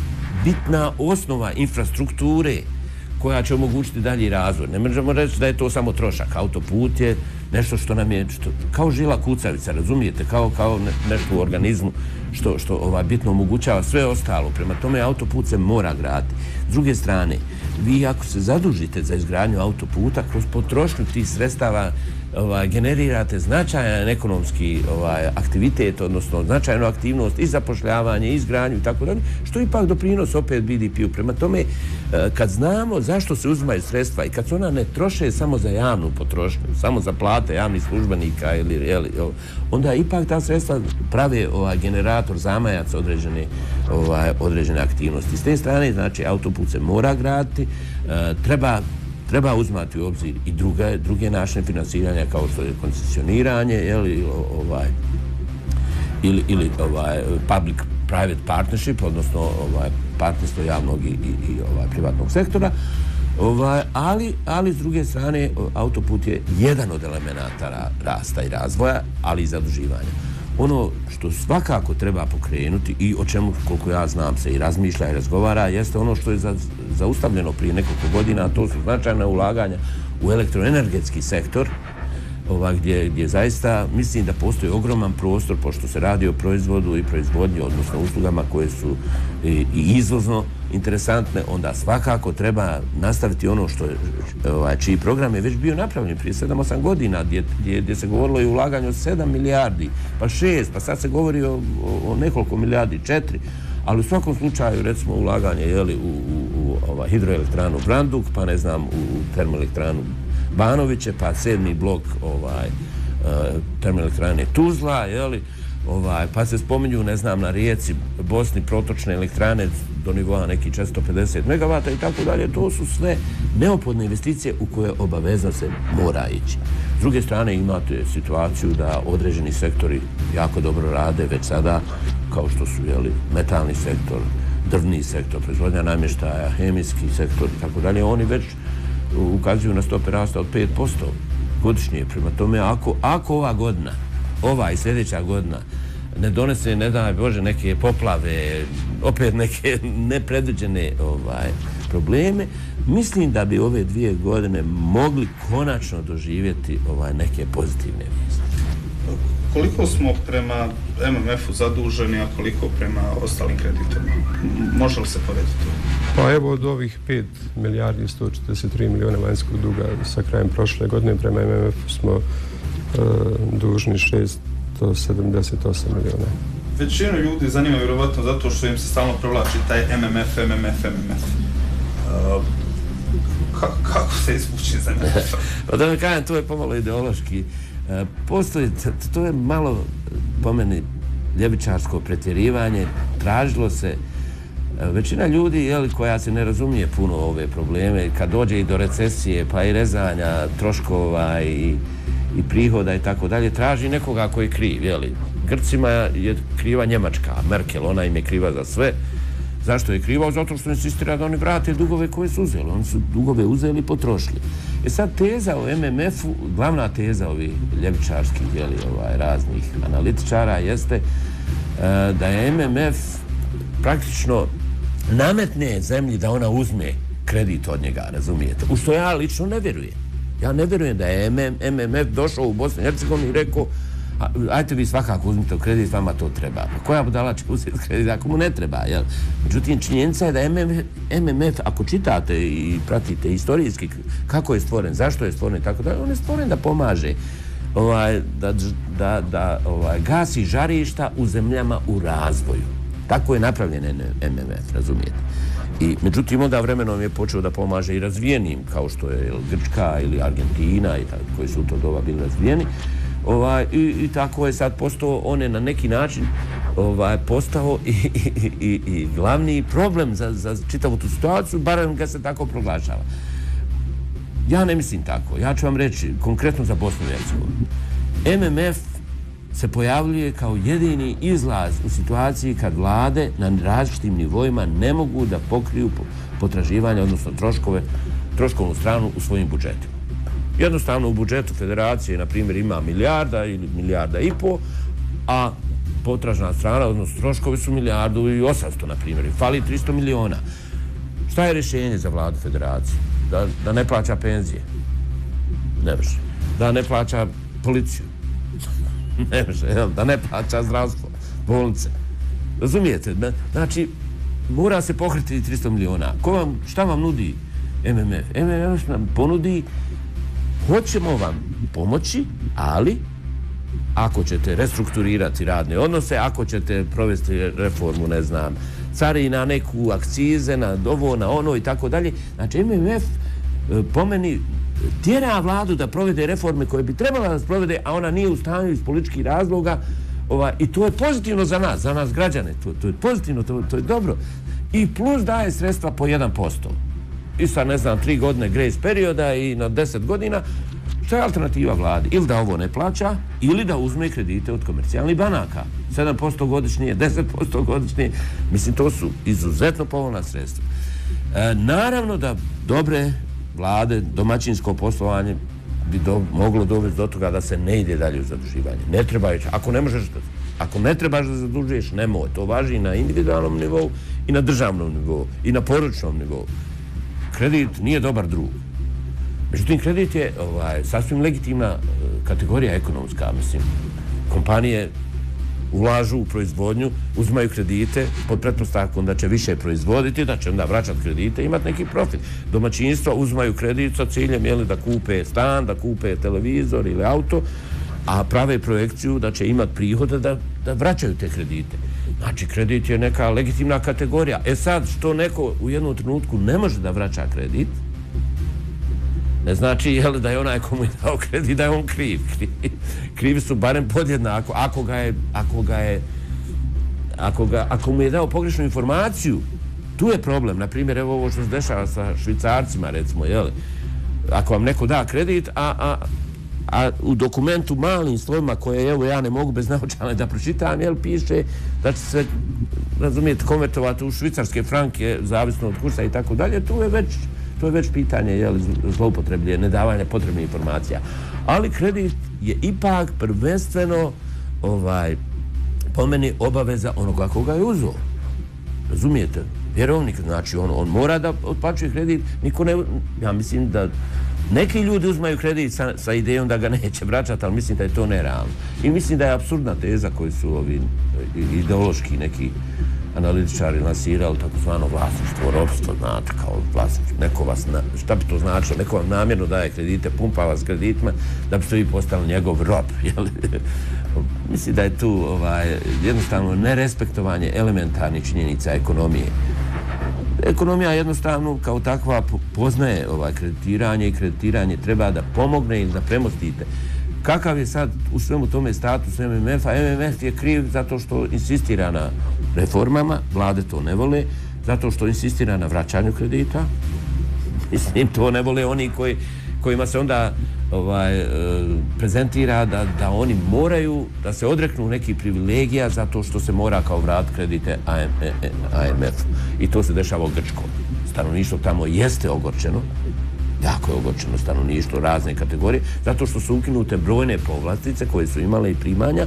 bitna osnova infrastrukture koja će omogućiti dalji razvoj. Ne možemo reći da je to samo trošak. Autoput je nešto što nam je što, kao žila kucavica, razumijete, kao, kao ne, nešto u organizmu što, što ovaj, bitno omogućava sve ostalo. Prema tome autoput se mora graditi. S druge strane, vi ako se zadužite za izgradnju autoputa, kroz potrošnju tih sredstava ovaj, generirate značajan ekonomski ovaj, aktivitet, odnosno značajnu aktivnost i zapošljavanje, i izgradnju i tako dalje, što ipak doprinos opet B D P-u. Prema tome, kad znamo zašto se uzimaju sredstva i kad se ona ne troše samo za javnu potrošnju, samo za plate javnih službenika, ili, ili, onda ipak ta sredstva prave ovaj, generator zamajaca određene, ovaj, određene aktivnosti. S te strane, znači, autoput se mora graditi, treba Treba uzmati u obzir i druge, druge načine finansiranja kao što je koncesioniranje, jeli, ovaj, ili, ili ovaj, public-private partnership, odnosno ovaj, partnerstvo javnog i, i, i ovaj, privatnog sektora. Ovaj, ali, ali s druge strane autoput je jedan od elemenata rasta i razvoja, ali i zaduživanja. ono što svakako treba pokrenuti i o čemu, koliko ja znam, se i razmišlja i razgovara, jeste ono što je za, zaustavljeno prije nekoliko godina, a to su značajna ulaganja u elektroenergetski sektor, ova, gdje, gdje zaista mislim da postoji ogroman prostor, pošto se radi o proizvodu i proizvodnji, odnosno uslugama koje su i, i izvozno interesantne, onda svakako treba nastaviti ono što je, ovaj, čiji program je već bio napravljen prije sedam osam godina, gdje, gdje, gdje se govorilo i o ulaganju od sedam milijardi, pa šest, pa sad se govori o, o, o nekoliko milijardi, četiri, ali u svakom slučaju, recimo, ulaganje jeli, u, u, u ovaj, hidroelektranu Branduk, pa ne znam, u termoelektranu Banoviće, pa sedmi blok ovaj, uh, termoelektrane Tuzla, jeli, ovaj, pa se spominju, ne znam, na rijeci Bosni protočne elektrane do nivoa nekih četiristo pedeset megavata i tako dalje. To su sve neophodne investicije u koje obavezno se mora ići. S druge strane imate situaciju da određeni sektori jako dobro rade već sada, kao što su jeli, metalni sektor, drvni sektor, proizvodnja namještaja, hemijski sektor i tako dalje. Oni već ukazuju na stope rasta od pet posto godišnje. Prema tome, ako, ako ova godina, ova i sljedeća godina ne donese, ne daj Bože, neke poplave, opet neke nepredviđene ovaj, probleme, mislim da bi ove dvije godine mogli konačno doživjeti ovaj, neke pozitivne vijesti. Koliko smo prema M M F-u zaduženi, a koliko prema ostalim kreditorima? Može li se porediti? Pa evo od ovih pet milijardi sto četrdeset tri milijuna vanjskog duga sa krajem prošle godine prema M M F-u smo uh, dužni šesto sedamdeset osam milijuna. Većinu ljudi zanima vjerovatno zato što im se stalno provlači taj M M F, M M F, M M F. Uh, ka, kako se izvući za M M F? Pa da mi kažem, to je pomalo ideološki. Uh, postoji, to je malo po meni ljevičarsko pretjerivanje. Tražilo se većina ljudi jeli, koja se ne razumije puno ove probleme, kad dođe i do recesije, pa i rezanja troškova i, i prihoda i tako dalje, traži nekoga koji je kriv. Jeli. Grcima je kriva Njemačka, Merkel, ona im je kriva za sve. Zašto je kriva? Zato što insistira da oni vrate dugove koje su uzeli. Oni su dugove uzeli i potrošili. E sad teza o M M F-u, glavna teza ovih ljevičarskih jeli, ovaj, raznih analitičara jeste uh, da je M M F praktično nametne zemlji da ona uzme kredit od njega, razumijete? U što ja lično ne vjerujem. Ja ne vjerujem da je M M F došao u Bosnu i Hercegovinu i rekao ajte vi svakako uzmite kredit, vama to treba. Pa koja budala će uzeti kredit ako mu ne treba, jel? Međutim, činjenica je da M M F, ako čitate i pratite istorijski kako je stvoren, zašto je stvoren i tako da, on je stvoren da pomaže ovaj, da, da, da ovaj, gasi žarišta u zemljama u razvoju. Tako je napravljen M M F, razumijete. I, međutim, onda vremenom je počeo da pomaže i razvijenim, kao što je Grčka ili Argentina, i tako, koji su u to doba bili razvijeni. Ovaj, i, I tako je sad postao, on je na neki način ovaj, postao i, i, i, i glavni problem za, za čitavu tu situaciju, barem ga se tako proglašava. Ja ne mislim tako. Ja ću vam reći, konkretno za Bosnu i Hercegovinu. M M F se pojavljuje kao jedini izlaz u situaciji kad vlade na različitim nivoima ne mogu da pokriju potraživanja, odnosno troškove, troškovnu stranu u svojim budžetima. Jednostavno u budžetu federacije, na primjer, ima milijarda ili milijarda i po, a potražna strana, odnosno troškovi su milijardu i osamsto, na primjer, i fali tristo miliona. Šta je rješenje za vladu federacije? Da, da ne plaća penzije? Ne može. Da ne plaća policiju? Ne može, jel? Da ne plaća zdravstvo, bolnice. Razumijete? Znači, mora se pokriti tristo miliona. Ko vam, šta vam nudi M M F? M M F nam ponudi, hoćemo vam pomoći, ali ako ćete restrukturirati radne odnose, ako ćete provesti reformu, ne znam, carina, neku akcize, na ovo, na ono i tako dalje. Znači, M M F po meni tjera vladu da provede reforme koje bi trebala da provede, a ona nije u stanju iz političkih razloga. Ova, I to je pozitivno za nas, za nas građane. To, to je pozitivno, to, to je dobro. I plus daje sredstva po jedan posto. I sa, ne znam, tri godine grace perioda i na deset godina. Što je alternativa vladi? Ili da ovo ne plaća, ili da uzme kredite od komercijalnih banaka. sedam posto godišnje, deset posto godišnje. Mislim, to su izuzetno povoljna sredstva. E, naravno da dobre vlade, domaćinsko poslovanje bi do, moglo dovesti do toga da se ne ide dalje u zaduživanje. Ne treba ići. Ako ne možeš Ako ne trebaš da zadužuješ, nemoj. To važi i na individualnom nivou, i na državnom nivou, i na porodičnom nivou. Kredit nije dobar drug. Međutim, kredit je ovaj, sasvim legitimna kategorija ekonomska, mislim. Kompanije ulažu u proizvodnju, uzimaju kredite pod pretpostavkom da će više proizvoditi, da će onda vraćati kredite i imati neki profit. Domaćinstva uzimaju kredit sa ciljem jeli, da kupe stan, da kupe televizor ili auto, a prave projekciju da će imati prihode da, da vraćaju te kredite. Znači, kredit je neka legitimna kategorija. E sad, što neko u jednom trenutku ne može da vraća kredit, ne znači jel, da je onaj komu je dao kredit, da je on kriv. Krivi su barem podjednako. Ako ga je, ako ga je, ako ga, ako mu je dao pogrešnu informaciju, tu je problem. Naprimjer, evo ovo što se dešava sa Švicarcima, recimo, jel? Ako vam neko da kredit, a, a, a u dokumentu malim slovima koje, evo, ja ne mogu bez naočale da pročitam, jel, piše da će se, razumijete, konvertovati u švicarske franke, zavisno od kursa i tako dalje, tu je već To je već pitanje jeli, zloupotreblje, nedavanja potrebnih informacija. Ali kredit je ipak prvenstveno ovaj, po meni obaveza onoga koga je uzeo. Razumijete? Vjerovnik, znači on, on mora da otplaćuje kredit. Niko ne, ja mislim da neki ljudi uzmaju kredit sa, sa idejom da ga neće vraćati, ali mislim da je to nerealno. I mislim da je apsurdna teza koju su ovi ideološki neki analitičari lansirali takozvano vlasništvo, ropstvo, znate, kao vlasništvo. Neko vas, na, šta bi to značilo? Neko vam namjerno daje kredite, pumpa vas kreditima, da biste vi postali njegov rob. Mislim da je tu ovaj, jednostavno nerespektovanje elementarnih činjenica ekonomije. Ekonomija jednostavno kao takva poznaje ovaj, kreditiranje i kreditiranje treba da pomogne ili da premostite. Kakav je sad u svemu tome status M M F-a? M M F je kriv zato što insistira na reformama, vlade to ne vole, zato što insistira na vraćanju kredita. Mislim, to ne vole oni koji, kojima se onda ovaj, prezentira da, da oni moraju da se odreknu nekih privilegija zato što se mora kao vratiti kredite A M F. I to se dešava u Grčkoj. Stanovništvo tamo jeste ogorčeno, jako je ogorčeno stanovništvo, razne kategorije, zato što su ukinute brojne povlastice koje su imale i primanja,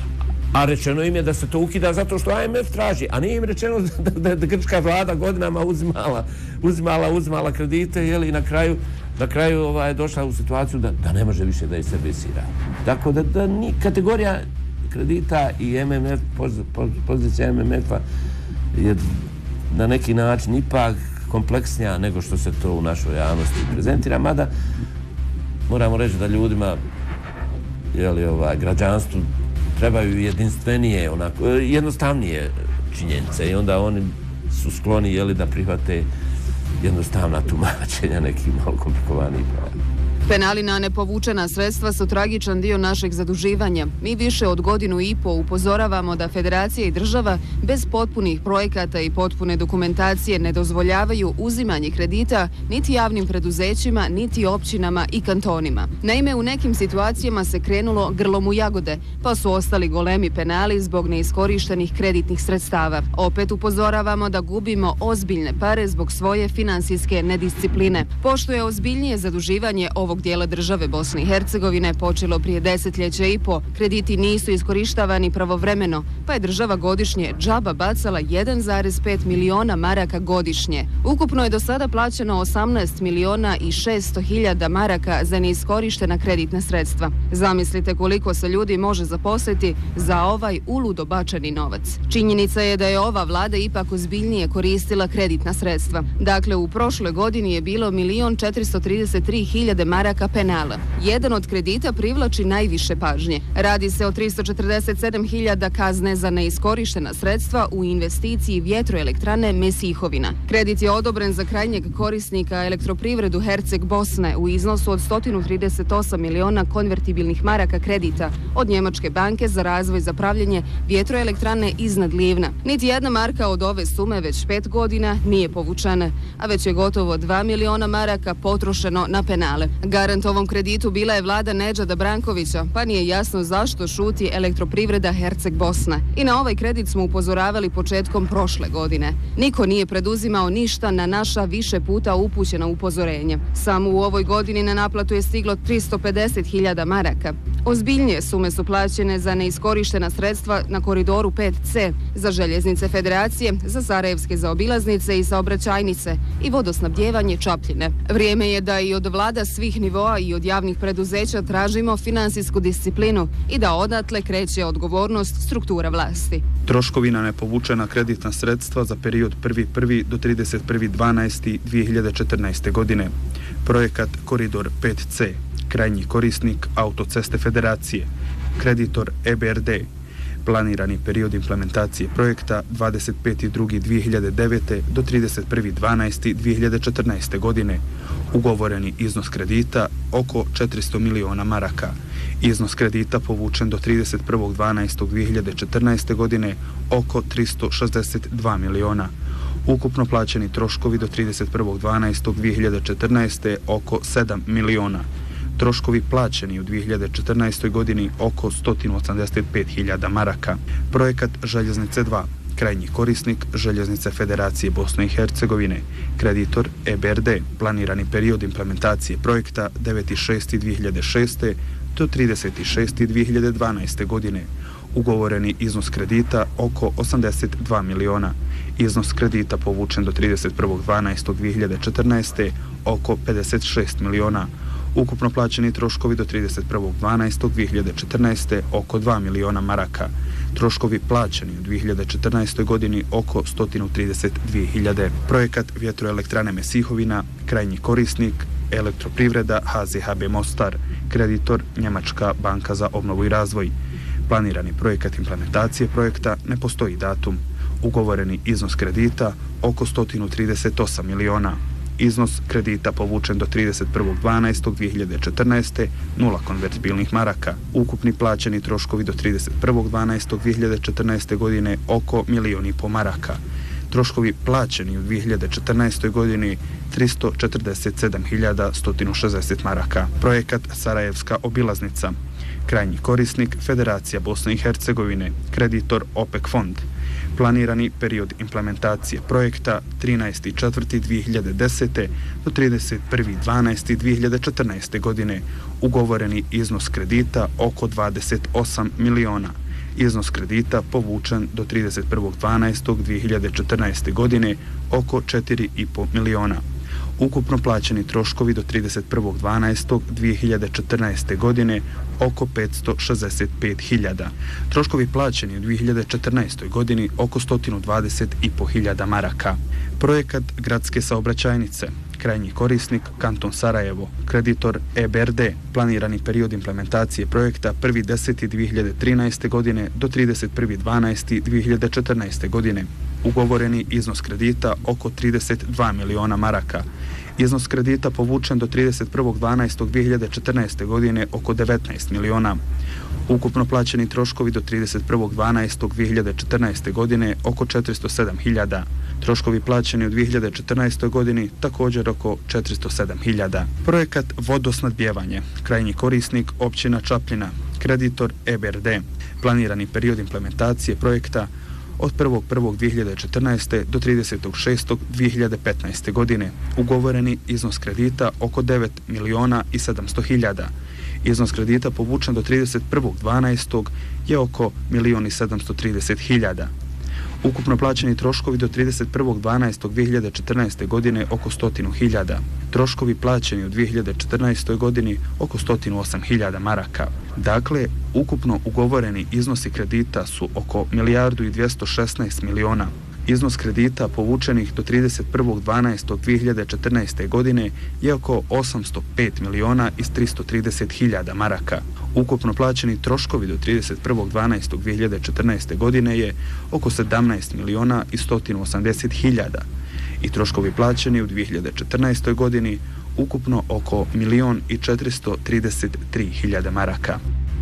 a rečeno im je da se to ukida zato što A M F traži, a nije im rečeno da, da, da grčka vlada godinama uzimala, uzimala, uzimala kredite, jel, i na kraju, na kraju ovaj, došla u situaciju da, da ne može više da ih servisira. Tako da, da ni, kategorija kredita i M M F, poz, poz, pozicija M M F-a je na neki način ipak kompleksnija nego što se to u našoj javnosti prezentira, mada moramo reći da ljudima, jeli, ovaj, građanstvu trebaju jedinstvenije, onako, jednostavnije činjenice i onda oni su skloni jeli, da prihvate jednostavna tumačenja nekih malo komplikovanih prava. Penali na nepovučena sredstva su tragičan dio našeg zaduživanja. Mi više od godinu i po upozoravamo da federacija i država bez potpunih projekata i potpune dokumentacije ne dozvoljavaju uzimanje kredita niti javnim preduzećima, niti općinama i kantonima. Naime, u nekim situacijama se krenulo grlom u jagode, pa su ostali golemi penali zbog neiskorištenih kreditnih sredstava. Opet upozoravamo da gubimo ozbiljne pare zbog svoje finansijske nediscipline. Pošto je ozbiljnije zaduživanje ovog dijela države Bosne i Hercegovine počelo prije desetljeća i po, krediti nisu iskorištavani pravovremeno, pa je država godišnje džaba bacala jedan zarez pet miliona maraka godišnje. Ukupno je do sada plaćeno osamnaest miliona i šesto hiljada maraka za neiskorištena kreditna sredstva. Zamislite koliko se ljudi može zaposliti za ovaj uludo bačeni novac. Činjenica je da je ova vlada ipak ozbiljnije koristila kreditna sredstva. Dakle, u prošloj godini je bilo milion četiristo trideset tri hiljade maraka penala. Jedan od kredita privlači najviše pažnje. Radi se o tristo četrdeset sedam hiljada kazne za neiskorištena sredstva u investiciji vjetroelektrane Mesihovina. Kredit je odobren za krajnjeg korisnika Elektroprivredu Herceg Bosne u iznosu od sto trideset osam miliona konvertibilnih maraka kredita od Njemačke banke za razvoj za pravljenje vjetroelektrane iznad Livna. Niti jedna marka od ove sume već pet godina nije povučena, a već je gotovo dva miliona maraka potrošeno na penale. Garant ovom kreditu bila je vlada Nedžada Brankovića, pa nije jasno zašto šuti Elektroprivreda Herceg Bosna. I na ovaj kredit smo upozoravali početkom prošle godine. Niko nije preduzimao ništa na naša više puta upućena upozorenja. Samo u ovoj godini na naplatu je stiglo tristo pedeset hiljada maraka. Ozbiljnije sume su plaćene za neiskorištena sredstva na koridoru pet ce, za željeznice Federacije, za sarajevske zaobilaznice i saobraćajnice i vodosnabdjevanje Čapljine. Vrijeme je da i od vlada svih nivoa i od javnih preduzeća tražimo finansijsku disciplinu i da odatle kreće odgovornost struktura vlasti. Troškovi na nepovučena kreditna sredstva za period prvi prvog do trideset prvog dvanaestog dvije hiljade četrnaeste. godine. Projekat Koridor pet ce. Krajnji korisnik Autoceste Federacije, kreditor E B R D, planirani period implementacije projekta dvadeset peti drugi dvije hiljade devete. do trideset prvi dvanaesti dvije hiljade četrnaeste. godine, ugovoreni iznos kredita oko četiristo miliona maraka, iznos kredita povučen do trideset prvog dvanaestog dvije hiljade četrnaeste. godine oko tristo šezdeset dva miliona, ukupno plaćeni troškovi do trideset prvog dvanaestog dvije hiljade četrnaeste. oko sedam miliona. Troškovi plaćeni u dvije hiljade četrnaestoj. godini oko sto osamdeset pet hiljada maraka. Projekat Željeznice dva. Krajnji korisnik Željeznice Federacije Bosne i Hercegovine, kreditor E B R D, planirani period implementacije projekta deveti šesti dvije hiljade šeste. do trideseti šesti dvije hiljade dvanaeste. godine, ugovoreni iznos kredita oko osamdeset dva miliona, iznos kredita povučen do trideset prvog dvanaestog dvije hiljade četrnaeste. oko pedeset šest miliona, ukupno plaćeni troškovi do trideset prvog dvanaestog dvije hiljade četrnaeste. oko dva miliona maraka, troškovi plaćeni u dvije hiljade četrnaestoj. godini oko sto trideset dvije hiljade. Projekat Vjetroelektrane Mesihovina, krajnji korisnik Elektroprivreda H Z H B Mostar, kreditor Njemačka banka za obnovu i razvoj. Planirani projekat implementacije projekta ne postoji datum, ugovoreni iznos kredita oko sto trideset osam miliona. Iznos kredita povučen do trideset prvog dvanaestog dvije hiljade četrnaeste. nula konvertibilnih maraka. Ukupni plaćeni troškovi do trideset prvog dvanaestog dvije hiljade četrnaeste. godine oko milijon i po maraka. Troškovi plaćeni u dvije hiljade četrnaestoj. godini tristo četrdeset sedam hiljada sto šezdeset maraka. Projekat Sarajevska obilaznica. Krajnji korisnik Federacija Bosne i Hercegovine, kreditor OPEC fond. Planirani period implementacije projekta trinaesti četvrti dvije hiljade desete. do trideset prvi dvanaesti dvije hiljade četrnaeste. godine, ugovoreni iznos kredita oko dvadeset osam miliona. Iznos kredita povučen do trideset prvog dvanaestog dvije hiljade četrnaeste. godine oko četiri i po miliona. Ukupno plaćeni troškovi do trideset prvog dvanaestog dvije hiljade četrnaeste. godine oko petsto šezdeset pet hiljada. Troškovi plaćeni u dvije hiljade četrnaestoj. godini oko sto dvadeset i po hiljada maraka. Projekat Gradske saobraćajnice. Krajnji korisnik Kanton Sarajevo, kreditor E B R D, planirani period implementacije projekta prvi deseti dvije hiljade trinaeste. godine do trideset prvi dvanaesti dvije hiljade četrnaeste. godine. Ugovoreni iznos kredita oko trideset dva miliona maraka. Iznos kredita povučen do trideset prvog dvanaestog dvije hiljade četrnaeste. godine oko devetnaest miliona. Ukupno plaćeni troškovi do trideset prvog dvanaestog dvije hiljade četrnaeste. godine oko četiristo sedam hiljada. Troškovi plaćeni u dvije hiljade četrnaestoj. godini također oko četiristo sedam hiljada. Projekat Vodosnabdjevanje. Krajnji korisnik općina Čapljina, kreditor E B R D. Planirani period implementacije projekta od prvog prvog dvije hiljade četrnaeste. do tridesetog šestog dvije hiljade petnaeste. godine. Ugovoreni iznos kredita oko devet miliona i sedamsto hiljada. Iznos kredita povučen do trideset prvog dvanaestog je oko milion i sedamsto trideset hiljada. Ukupno plaćeni troškovi do trideset prvog dvanaestog dvije hiljade četrnaeste. godine oko sto hiljada. Troškovi plaćeni u dvije hiljade četrnaestoj. godini oko sto osam hiljada maraka. Dakle, ukupno ugovoreni iznosi kredita su oko milijardu i dvjesto šesnaest miliona. Iznos kredita povučenih do trideset prvog dvanaestog dvije hiljade četrnaeste. godine je oko osamsto pet miliona i tristo trideset hiljada maraka. Ukupno plaćeni troškovi do trideset prvog dvanaestog dvije hiljade četrnaeste. godine je oko sedamnaest miliona i sto osamdeset hiljada i troškovi plaćeni u dvije hiljade četrnaestoj. godini ukupno oko milion i četiristo trideset tri hiljade maraka.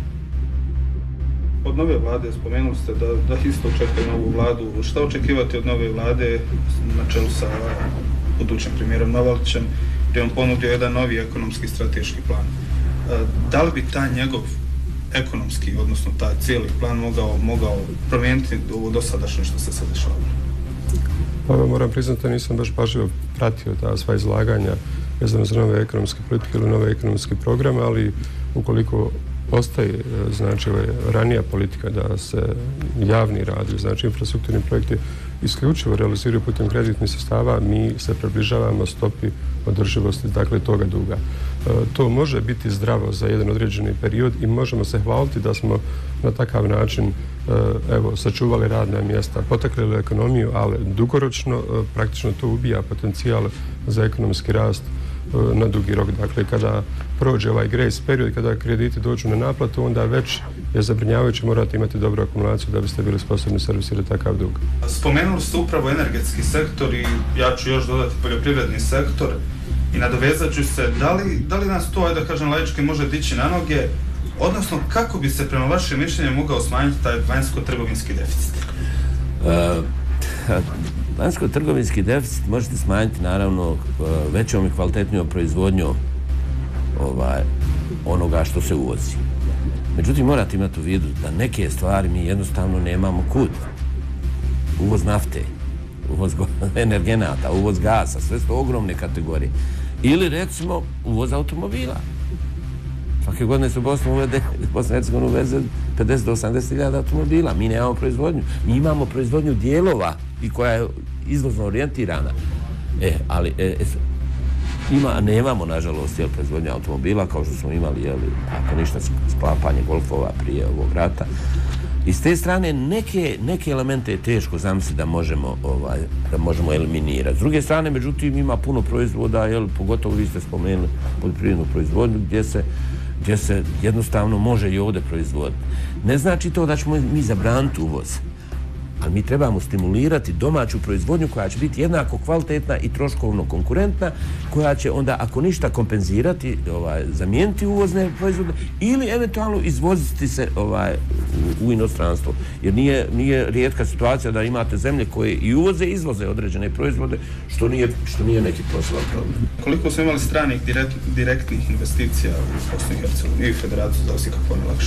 Od nove vlade spomenuli ste da, da isto očekuje novu vladu. Šta očekivati od nove vlade na čelu sa budućim premijerom Novalićem, gdje on ponudio jedan novi ekonomski strateški plan? Da li bi taj njegov ekonomski, odnosno taj cijeli plan mogao, mogao promijeniti ovo dosadašnje što se sad dešava? Pa moram priznati da nisam baš pažljivo pratio ta sva izlaganja vezano za nove ekonomske politike ili nove ekonomske programe, ali ukoliko ostaje znači ranija politika da se javni radovi, znači infrastrukturni projekti isključivo realiziraju putem kreditnih sredstava, mi se približavamo stopi održivosti, dakle, toga duga. To može biti zdravo za jedan određeni period i možemo se hvaliti da smo na takav način evo, sačuvali radna mjesta, potakli ekonomiju, ali dugoročno praktično to ubija potencijal za ekonomski rast na dugi rok. Dakle, kada prođe ovaj grace period, kada krediti dođu na naplatu, onda već je zabrinjavajuće, morate imati dobru akumulaciju da biste bili sposobni servisirati takav dug. Spomenuli ste upravo energetski sektor i ja ću još dodati poljoprivredni sektor i nadovezat ću se, da li, da li nas to, da kažem laički, može dići na noge, odnosno kako bi se prema vašem mišljenju mogao smanjiti taj vanjsko-trgovinski deficit? Uh, Vanjsko-trgovinski deficit možete smanjiti naravno većom i kvalitetnijom proizvodnjom ovaj, onoga što se uvozi. Međutim, morate imati u vidu da neke stvari mi jednostavno nemamo kud. Uvoz nafte, uvoz energenata, uvoz gasa, sve su to ogromne kategorije. Ili recimo uvoz automobila. Svake godine se u Bosnu uvede, Bosna i Hercegovina uveze pedeset do osamdeset hiljada automobila. Mi nemamo proizvodnju. Mi imamo proizvodnju dijelova i koja je izvozno orijentirana. E, ali e, ima, nemamo, nažalost, jel, proizvodnju automobila kao što smo imali, jel, ako ništa, sklapanje golfova prije ovog rata. I s te strane neke, neke elemente je teško zamisliti da možemo, ovaj, da možemo eliminirati. S druge strane, međutim, ima puno proizvoda, jel, pogotovo vi ste spomenuli poljoprivrednu proizvodnju, gdje se gdje se jednostavno može i ovdje proizvoditi. Ne znači to da ćemo mi zabraniti uvoz, ali mi trebamo stimulirati domaću proizvodnju koja će biti jednako kvalitetna i troškovno konkurentna, koja će onda, ako ništa, kompenzirati, ovaj, zamijeniti uvozne proizvode ili eventualno izvoziti se ovaj, u, u inostranstvo. Jer nije, nije rijetka situacija da imate zemlje koje i uvoze i izvoze određene proizvode, što nije, što nije neki poseban problem. Koliko smo imali stranih direkt, direktnih investicija u Bosni i Hercegovini i Federaciju, za osjećaj kako najlakše?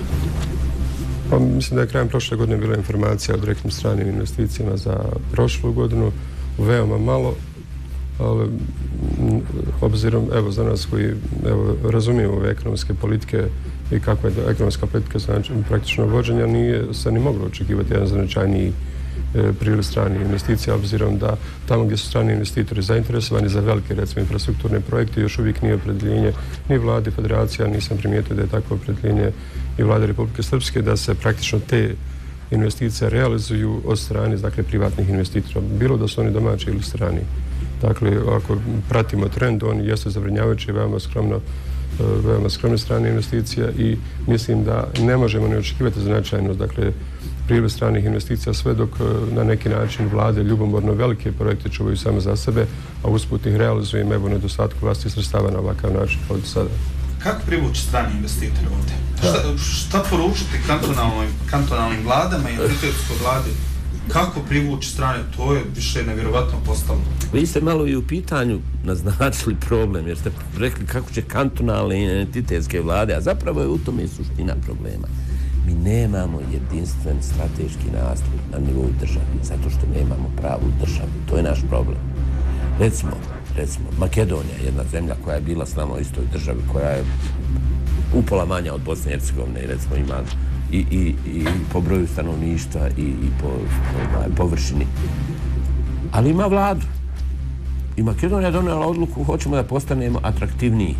Pa, mislim da je krajem prošle godine bila informacija o direktnim stranim investicijama za prošlu godinu, veoma malo, ali obzirom, evo, za nas koji evo, razumijemo ove ekonomske politike i kakva je ekonomska politika znači praktično vođenja, nije se ni moglo očekivati jedan značajniji e, priliv stranih investicija, obzirom da tamo gdje su strani investitori zainteresovani za velike, recimo, infrastrukturne projekte, još uvijek nije opredjeljenje ni vlade federacija, nisam primijetio da je takvo opredjeljenje i vlade Republike Srpske, da se praktično te investicije realizuju od strane, dakle, privatnih investitora, bilo da su oni domaći ili strani. Dakle, ako pratimo trend, on jeste zabrinjavajući, veoma skromno, veoma skromne strane investicija i mislim da ne možemo ne očekivati značajno, dakle, priliv stranih investicija sve dok na neki način vlade ljubomorno velike projekte čuvaju samo za sebe, a usput ih realizujem, evo, nedostatku vlastnih sredstava na ovakav način kao do sada. Kako privući strani investitore ovdje? Šta, šta poručiti kantonalnim, kantonalnim vladama i entitetskoj vladi? Kako privući strane? To je više nevjerovatno postalo. Vi ste malo i u pitanju naznačili problem, jer ste rekli kako će kantonalne i entitetske vlade, a zapravo je u tome suština problema. Mi nemamo jedinstven strateški nastup na nivou države, zato što nemamo pravu državu. To je naš problem. Recimo, recimo, Makedonija je jedna zemlja koja je bila s nama u istoj državi, koja je upola manja od Bosne i Hercegovine i recimo ima i, i, i po broju stanovništva i, i po ovaj, površini. Ali ima vladu. I Makedonija je donijela odluku, hoćemo da postanemo atraktivniji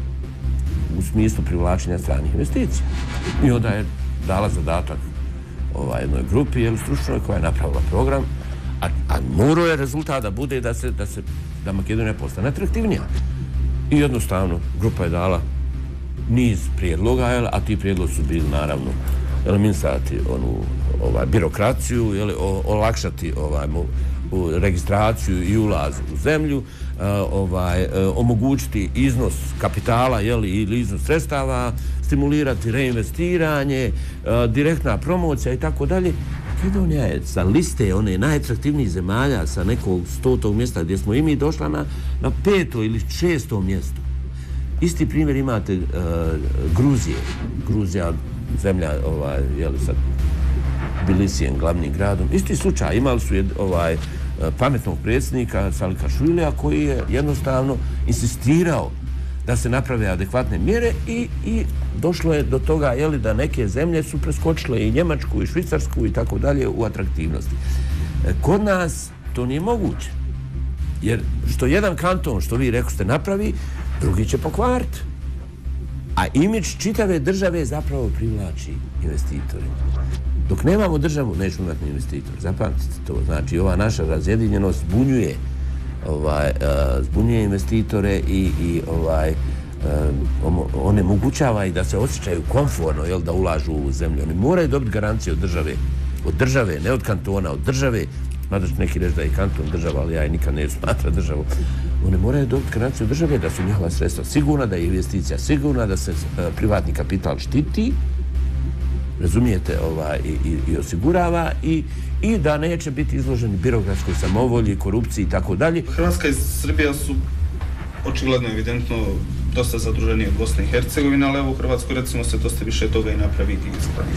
u smislu privlačenja stranih investicija. I onda je dala zadatak ovaj, jednoj grupi, jel, stručnoj, koja je napravila program, a, a morao je rezultat da bude da se, da se da Makedonija postane atraktivnija. I jednostavno, grupa je dala niz prijedloga, jel, a ti prijedlozi su bili, naravno, eliminisati onu ovaj, birokraciju, jel, o, olakšati ovaj, mu, u registraciju i ulaz u zemlju, uh, ovaj, uh, omogućiti iznos kapitala, jel, ili iznos sredstava, stimulirati reinvestiranje, uh, direktna promocija i tako dalje. Makedonija je sa liste one najatraktivnijih zemalja sa nekog stotog mjesta gdje smo i mi došla na, na peto ili šesto mjesto. Isti primjer imate uh, Gruzije. Gruzija, zemlja ovaj, jel, sa Tbilisijem, glavnim gradom. Isti slučaj, imali su jed, ovaj, pametnog predsjednika Salikašvilija koji je jednostavno insistirao da se naprave adekvatne mjere i, i došlo je do toga jeli, da neke zemlje su preskočile i Njemačku i Švicarsku i tako dalje u atraktivnosti. Kod nas to nije moguće. Jer što jedan kanton, što vi rekoste, napravi, drugi će pokvariti. A imidž čitave države zapravo privlači investitori. Dok nemamo državu, nećemo imati investitor. Zapamtite to. Znači, ova naša razjedinjenost zbunjuje, ovaj, uh, zbunjuje investitore i, i ovaj, um, onemogućava i da se osjećaju komforno, jel, da ulažu u zemlju. Oni moraju dobiti garanciju od države. Od države, ne od kantona, od države. Mada će neki reći da je kanton država, ali ja je nikad ne smatra državu. One moraju dobiti garanciju države da su njihova sredstva sigurna, da je investicija sigurna, da se uh, privatni kapital štiti, razumijete, ovaj, i, i, i osigurava i, i da neće biti izloženi birokratskoj samovolji, korupciji i tako dalje. Hrvatska i Srbija su očigledno evidentno dosta zaduženije od Bosne i Hercegovine, ali evo u Hrvatskoj recimo se dosta više toga i napravi i ispravi.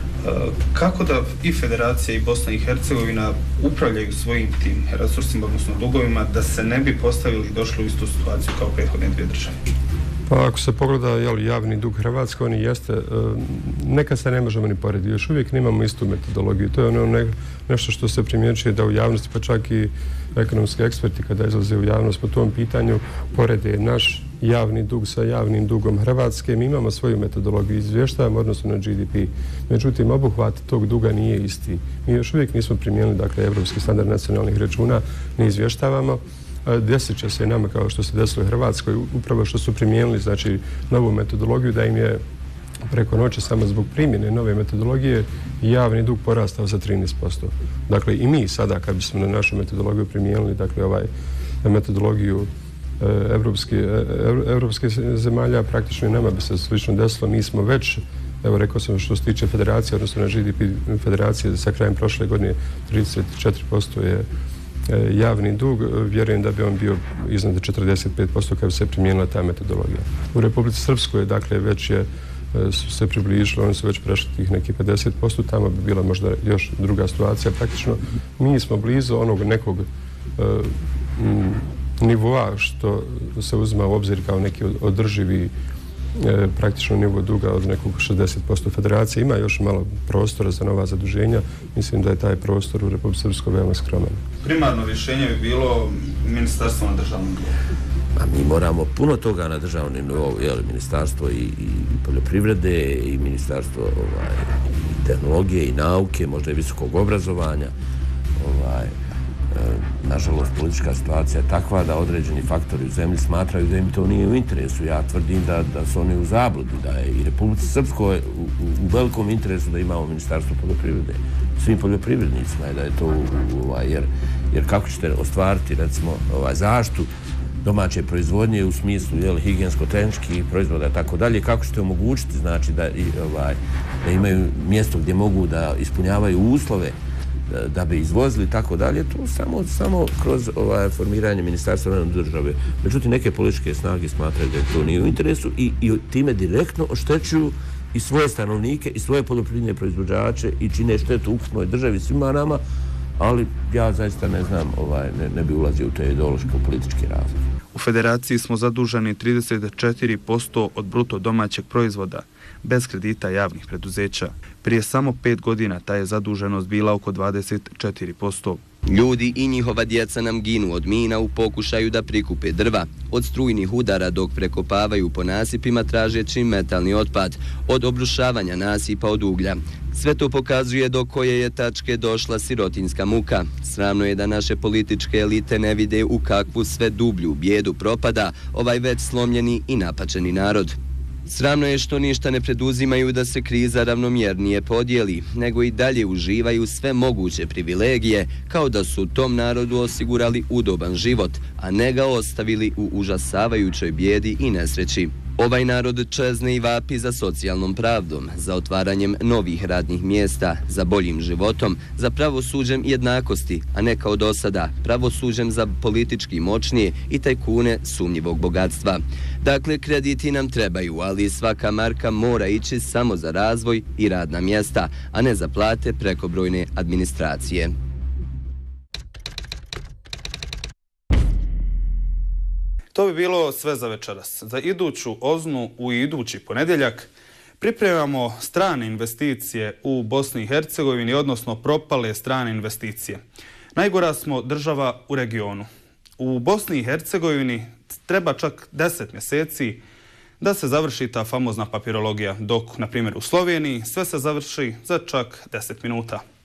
Kako da i Federacija i Bosna i Hercegovina upravljaju svojim tim resursima, odnosno dugovima, da se ne bi postavili i došli u istu situaciju kao prethodne dvije države? Pa ako se pogleda jel, javni dug Hrvatske, on jeste, nekad se ne možemo ni porediti. Još uvijek nemamo istu metodologiju. To je ono ne, nešto što se primjećuje da u javnosti, pa čak i ekonomski eksperti kada izlaze u javnost po tom pitanju, porede naš javni dug sa javnim dugom Hrvatske. Mi imamo svoju metodologiju, izvještavamo odnosno na G D P. Međutim, obuhvat tog duga nije isti. Mi još uvijek nismo primijenili, dakle, evropski standard nacionalnih računa, ne izvještavamo. Desit će se nama kao što se desilo u Hrvatskoj, upravo što su primijenili, znači, novu metodologiju, da im je preko noći samo zbog primjene nove metodologije javni dug porastao za trinaest posto. Dakle, i mi sada, kad bismo na našu metodologiju primijenili, dakle, ovaj metodologiju evropske, evropske zemalja, praktično i nama bi se slično desilo. Mi smo već, evo rekao sam što se tiče federacije, odnosno na G D P federacije, sa krajem prošle godine trideset četiri posto je javni dug, vjerujem da bi on bio iznad četrdeset pet posto kad bi se primijenila ta metodologija. U Republici Srpskoj, dakle, već je, su se približili, oni su već prešli tih nekih pedeset posto, tamo bi bila možda još druga situacija. Praktično, mi smo blizu onog nekog uh, m, nivoa što se uzima u obzir kao neki održivi e, praktično nivo duga od nekog šezdeset posto. Federacije ima još malo prostora za nova zaduženja. Mislim da je taj prostor u Republici Srpskoj veoma skroman. Primarno rješenje bi bilo ministarstvo na državnom nivou. A mi moramo puno toga na državnom nivou, jel, ministarstvo i, i poljoprivrede i ministarstvo ovaj, i tehnologije i nauke, možda i visokog obrazovanja. Ovaj, nažalost, politička situacija je takva da određeni faktori u zemlji smatraju da im to nije u interesu. Ja tvrdim da, da su oni u zabludi, da je i Republici Srpskoj u, u, u velikom interesu da imamo ministarstvo poljoprivrede. Svim poljoprivrednicima je da je to, ovaj, jer, jer kako ćete ostvariti, recimo, ovaj, zaštitu domaće proizvodnje u smislu jel, higijensko-tehničkih proizvoda i tako dalje, kako ćete omogućiti, znači, da, i, ovaj, da imaju mjesto gdje mogu da ispunjavaju uslove da bi izvozili i tako dalje, to samo, samo kroz ovaj, formiranje ministarstva države. Međutim, neke političke snage smatraju da je to nije u interesu i, i time direktno oštećuju i svoje stanovnike i svoje poljoprivredne proizvođače i čine štetu ukupnoj državi svima nama, ali ja zaista ne znam, ovaj, ne, ne bi ulazio u te ideološke političke razlike. U Federaciji smo zaduženi trideset četiri posto od bruto domaćeg proizvoda, bez kredita javnih preduzeća. Prije samo pet godina ta je zaduženost bila oko dvadeset četiri posto. Ljudi i njihova djeca nam ginu od mina u pokušaju da prikupe drva, od strujnih udara dok prekopavaju po nasipima tražeći metalni otpad, od obrušavanja nasipa od uglja. Sve to pokazuje do koje je tačke došla sirotinjska muka. Sramno je da naše političke elite ne vide u kakvu sve dublju bijedu propada ovaj već slomljeni i napačeni narod. Sramno je što ništa ne preduzimaju da se kriza ravnomjernije podijeli, nego i dalje uživaju sve moguće privilegije, kao da su tom narodu osigurali udoban život, a ne ga ostavili u užasavajućoj bijedi i nesreći. Ovaj narod čezne i vapi za socijalnom pravdom, za otvaranjem novih radnih mjesta, za boljim životom, za pravosuđem jednakosti, a ne kao do sada, pravosuđem za politički moćnije i tajkune sumnjivog bogatstva. Dakle, krediti nam trebaju, ali svaka marka mora ići samo za razvoj i radna mjesta, a ne za plate prekobrojne administracije. To bi bilo sve za večeras. Za iduću oznu u idući ponedjeljak pripremamo strane investicije u Bosni i Hercegovini, odnosno propale strane investicije. Najgora smo država u regionu. U Bosni i Hercegovini treba čak deset mjeseci da se završi ta famozna papirologija, dok, na primjer, u Sloveniji sve se završi za čak deset minuta.